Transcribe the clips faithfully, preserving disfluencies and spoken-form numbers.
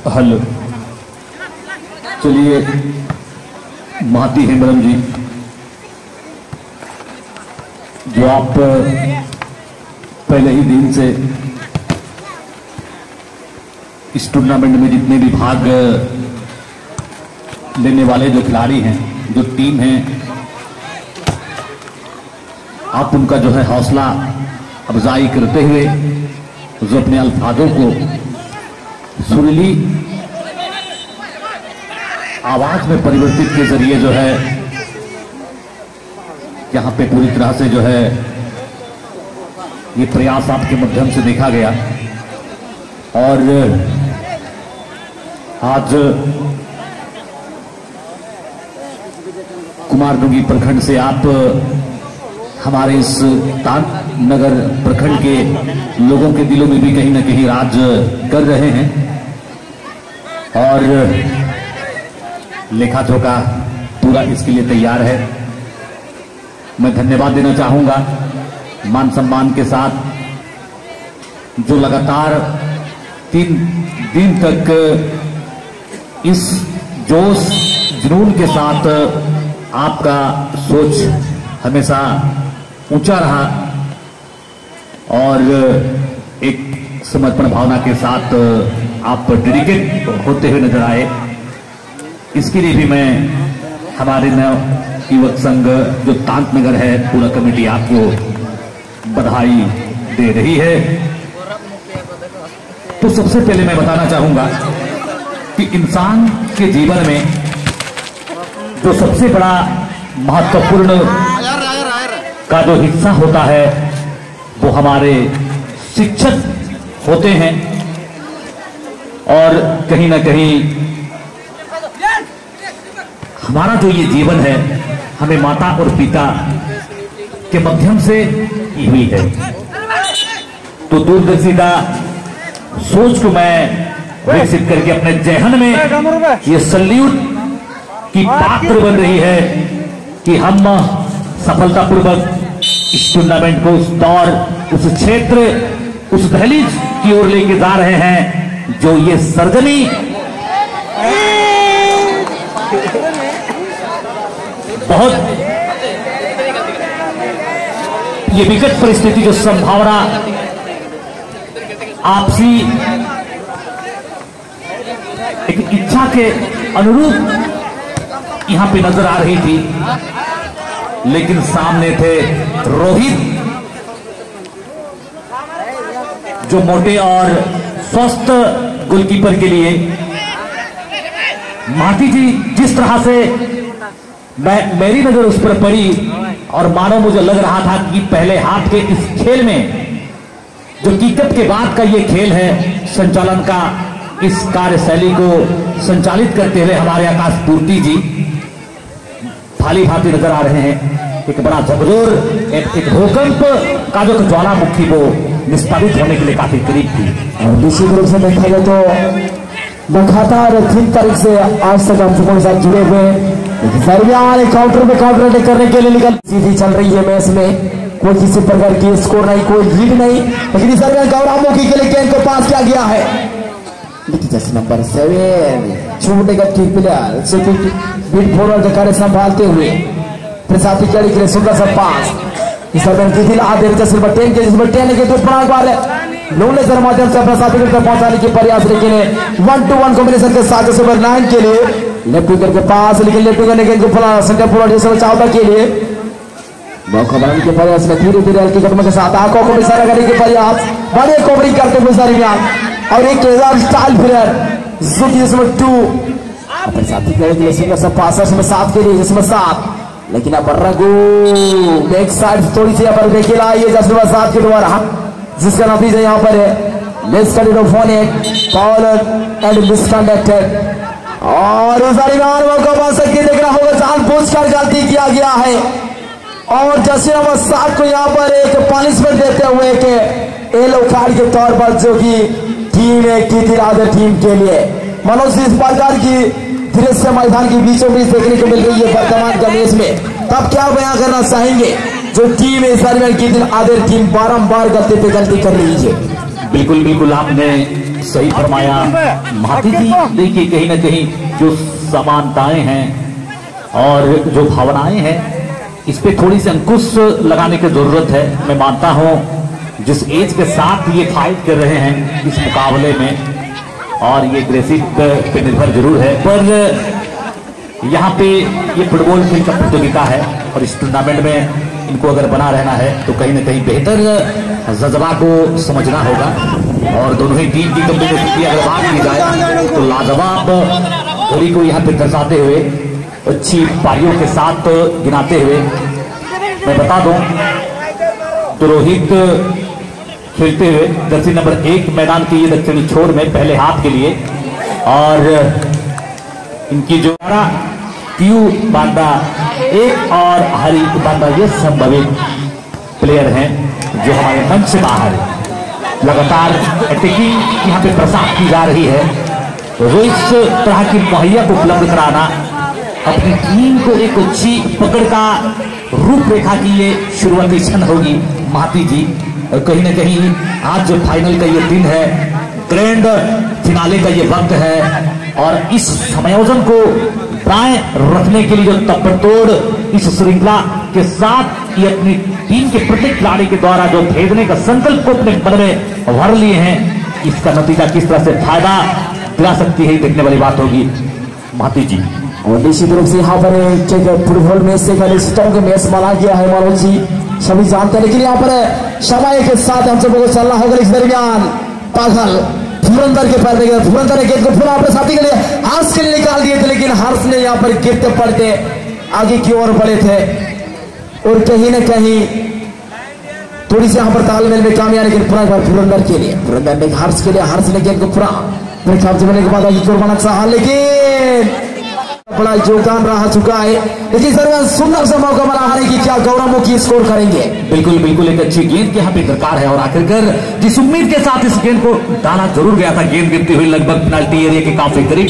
Hello, चलिए महाती हेम्ब्रम जी, जो आप पहले ही दिन से इस टूर्नामेंट में जितने भी भाग लेने वाले जो खिलाड़ी हैं, जो टीम है, आप उनका जो है हौसला अफजाई करते हुए जो अपने अल्फाजों को सुरीली आवाज में परिवर्तित के जरिए जो है यहाँ पे पूरी तरह से जो है ये प्रयास आपके माध्यम से देखा गया। और आज कुमारडुंगी प्रखंड से आप हमारे इस तांत नगर प्रखंड के लोगों के दिलों में भी कहीं ना कहीं राज कर रहे हैं और लेखा जोखा पूरा इसके लिए तैयार है। मैं धन्यवाद देना चाहूंगा मान सम्मान के साथ जो लगातार तीन दिन तक इस जोश जुनून के साथ आपका सोच हमेशा ऊंचा रहा और एक समर्पण भावना के साथ आप डेडिकेट होते हुए नजर आए। इसके लिए भी मैं हमारे नव युवक संघ जो तांत नगर है पूरा कमेटी आपको बधाई दे रही है। तो सबसे पहले मैं बताना चाहूंगा कि इंसान के जीवन में जो सबसे बड़ा महत्वपूर्ण का जो हिस्सा होता है वो हमारे शिक्षक होते हैं और कहीं ना कहीं हमारा जो ये जीवन है हमें माता और पिता के माध्यम से की हुई है। तो दूरदर्शिता सोच को मैं विकसित करके अपने जहन में ये सल्यूट की पात्र बन रही है कि हम सफलतापूर्वक इस टूर्नामेंट को उस दौर, उस क्षेत्र, उस दहलीज की ओर लेके जा रहे हैं जो ये सरजमी बहुत ये विकट परिस्थिति जो संभावना आपसी एक इच्छा के अनुरूप यहां पे नजर आ रही थी, लेकिन सामने थे रोहित जो मोटे और स्वस्थ गोलकीपर के लिए माटी जी जिस तरह से मैं मेरी नजर उस पर पड़ी और मानो मुझे लग रहा था कि पहले हाथ के इस खेल में जो टिकट के बाद का ये खेल है संचालन का, इस कार्यशैली को संचालित करते हुए हमारे आकाश पूर्ति जी भाली भांति नजर आ रहे हैं। एक बड़ा जबरदोर एक, एक भूकंप का जो ज्वालामुखी वो निष्पादित होने के लिए काफी करीब थी। और निश्चित रूप से देखा जाए तो लगातार तीन तारीख से आज तक हम सबके साथ जुड़े हुए दरमियान काउंटर पे काउंटर अटैक करने के लिए निकल सीधी चल रही है मैच में, कोई किसी प्रकार की स्कोर नहीं, कोई लीड नहीं, लेकिन इस दरमियान गौरामुखी के लिए गेंद को पास किया गया है। लेकिन नंबर सेवन छोटे का ठीक प्लेयर से बीट फॉरवर्ड कार्य संभालते हुए प्रसाद के लिए सुंदर सा पास इस दरमियान की दिल आधे नंबर टेन के नंबर टेन के दुष्पराग वाले लोने सर माध्यम से प्रसाद तक पहुंचाने के प्रयास, लेकिन वन टू वन कॉम्बिनेशन के साथ नंबर नाइन के लिए लेफ्ट विकेट के पास, लेकिन लेफ्ट विकेट ने गेंद को सेंटर फॉरवर्ड चावला के लिए मौका बनाने के प्रयास में धीरे धीरे हल्की कदमों के साथ आंखों को इशारा करने के प्रयास, बड़े कवरिंग करते हुए दरमियान और एक स्टाइल प्लेयर जिसमें टू अपने साथी के लिए सिंगल सब पास में सात के लिए जिसमें सात, लेकिन अब रघु बैक साइड थोड़ी सी पर देखिए लाई है जसमें सात के द्वारा जिसका नतीजा यहाँ पर है मिसकंडक्टेड एंड मिसकंडक्टेड और उस दरमियान मौका बन सकती देखना होगा जानबूझकर गलती किया गया है और जैसे नंबर सात को यहाँ पर एक पनिशमेंट देते हुए के येलो कार्ड के तौर पर जो कि टीम है की थी राधर टीम के लिए मनोज इस प्रकार की दृश्य मैदान के बीचों बीच देखने को मिल रही है वर्तमान का मैच में, तब क्या बयां करना चाहेंगे जो टीम है की दिन आधे टीम बारंबार गलती पे गलती कर रही है। बिल्कुल बिल्कुल आपने सही फरमाया महाती जी। देखिए कहीं ना कहीं जो समानताएं हैं और जो भावनाएं हैं इस पे थोड़ी सी अंकुश लगाने की जरूरत है। मैं मानता हूं जिस एज के साथ ये फाइट कर रहे हैं इस मुकाबले में, और ये ग्रेसिव पे निर्भर जरूर है, पर यहाँ पे ये फुटबॉल खेल का प्रतियोगिता है और इस टूर्नामेंट में इनको अगर बना रहना है तो कहीं ना कहीं बेहतर जज्बा को समझना होगा। और दोनों ही टीम की कम्बिनेशन की अगर बात की जाए तो लाजवाब होली को यहाँ पे दर्शाते हुए अच्छी पारियों के साथ गिनाते हुए मैं बता दूं तो रोहित खेलते हुए जर्सी नंबर एक मैदान के ये दक्षिणी छोर में पहले हाथ के लिए, और इनकी जो क्यू बांदा एक और हरी बांदा ये संभवित प्लेयर हैं जो हमारे मंच से बाहर लगातार अटैकिंग यहाँ पे प्रसाद की जा रही है। तो इस तरह की मुहैया को उपलब्ध कराना अपनी टीम को एक अच्छी पकड़ का रूपरेखा की ये शुरुआती क्षण होगी महाती जी। और कहीं ना कहीं आज जो फाइनल का ये दिन है, ग्रैंड फिनाले का ये वक्त है, और इस समायोजन को प्राय रखने के लिए जो तबड़तोड़ इस श्रृंखला के साथ ये अपनी टीम के प्रत्येक खिलाड़ी के द्वारा जो भेजने का संकल्प को अपने मन में भर लिए हैं, इसका नतीजा किस तरह से फायदा दिला सकती है देखने वाली बात होगी महाती जी। और निश्चित रूप से यहाँ पर फुटबॉल मैच से का मैच माना गया है मनोज जी, सभी जानते हैं, लेकिन यहाँ पर समय के साथ हम सबको चलना होगा। इस दरमियान पागल फुरंदर के पैर देगा, फुरंदर ने गेंद को पूरा अपने साथी के लिए हर्ष के लिए निकाल दिए थे, लेकिन हर्ष ने यहाँ पर गिरते पड़ते आगे की ओर बढ़े थे और कहीं ना कहीं थोड़ी सी यहाँ पर तालमेल में कामयाब, लेकिन पूरा बार फुरंदर के लिए, फुरंदर ने हर्ष के लिए, हर्ष ने गेंद को पूरा कब्जे में के बाद आगे की ओर बढ़ना चाहा, लेकिन बड़ा योगदान रहा चुका है। लेकिन सर सुंदर सा मौका बना है कि क्या गौरव मुखी स्कोर करेंगे। बिल्कुल बिल्कुल एक अच्छी गेंद की यहाँ पे दरकार है, और आखिरकार जिस उम्मीद के साथ इस गेंद को डाला जरूर गया था, गेंद गिरती हुई लगभग पेनाल्टी एरिया के काफी करीब।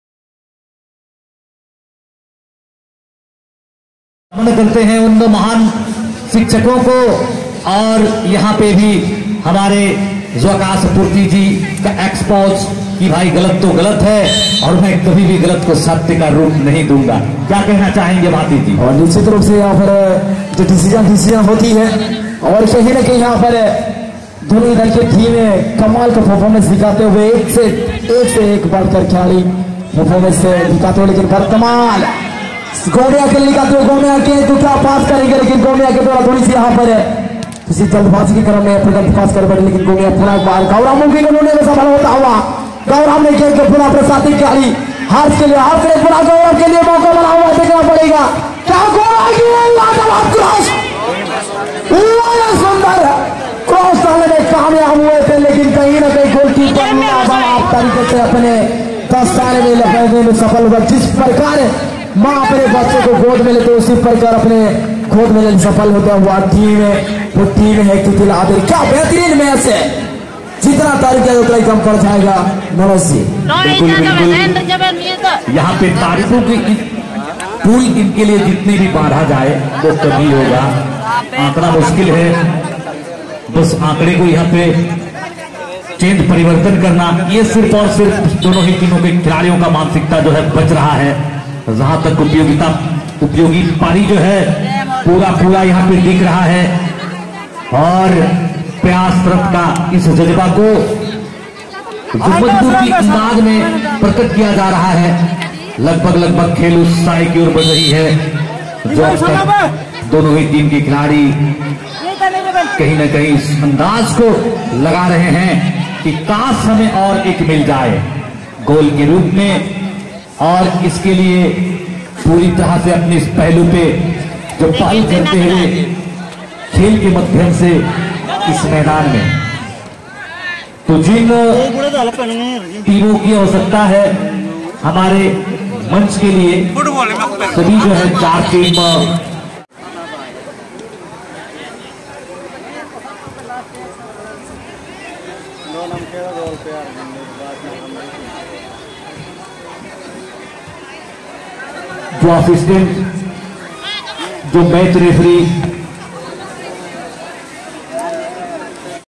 करते हैं उन महान शिक्षकों को, और यहाँ पे भी हमारे जो आकाश पूर्ति जी का एक्सपोज कि भाई गलत तो गलत है और मैं कभी भी गलत को सत्य का रूप नहीं दूंगा। क्या कहना चाहेंगे भाती जी? और निश्चित रूप से यहाँ पर जो डिसीजन डिसीजन होती है, और कहीं ना कहीं यहाँ पर दोनों दल की टीम कमाल का परफॉर्मेंस दिखाते हुए एक से एक से एक बढ़कर खिलाड़ी परफॉर्मेंस दिखाते हुए, लेकिन वर्तमान गोमिया के दिखाते हुए गोमिया के तो क्या पास करेंगे, लेकिन गोमिया के द्वारा थोड़ी सी यहाँ पर किसी जल्दबाजी के क्रम में प्रदर्शन पास कर बैठे, लेकिन गोमिया पूरा बार गौरव मुखी को उन्होंने सफल होता हुआ गौरव ने खेल के पूरा प्रसादी खिलाड़ी हाथ के लिए हाथ के पूरा गौरव के लिए मौका बना हुआ देखना पड़ेगा। क्या क्रॉस सुंदर क्रॉस डालने में कामयाब हुए थे, लेकिन कहीं ना कहीं गोलकीपर ने आप तरीके से अपने दस्ताने में लपेटने में सफल हुआ। जिस प्रकार माँ अपने बच्चे को गोद में लेते उसी प्रकार अपने गोद में लेने सफल होता हुआ टीम वो टीम है कि दिल आदिर। क्या बेहतरीन मैच है, जितना तारीफ किया उतना ही कम पड़ जाएगा मनोज जी। बिल्कुल बिल्कुल यहाँ पे तारीफों की पूल इनके लिए जितने भी बांधा जाए वो कभी होगा, आंकड़ा मुश्किल है। बस आंकड़े को यहाँ पे चेंज परिवर्तन करना, ये सिर्फ और सिर्फ दोनों ही टीमों के खिलाड़ियों का मानसिकता जो है बच रहा है। जहां तक उपयोगिता उपयोगी पारी जो है पूरा पूरा यहाँ पे दिख रहा है, और प्रयास रथ का इस जज्बा को मजबूती अंदाज में प्रकट किया जा रहा है। लगभग लगभग खेल उस साई की ओर बढ़ रही है, जो अब तक दोनों ही टीम के खिलाड़ी कहीं ना कहीं इस अंदाज को लगा रहे हैं कि काश हमें और एक मिल जाए गोल के रूप में, और इसके लिए पूरी तरह से अपने इस पहलू पे जो पहल करते हुए खेल के माध्यम से इस मैदान में तो जिन टीमों की आवश्यकता है हमारे मंच के लिए, सभी जो है चार टीम जो असिस्टेंट जो मैच रेफरी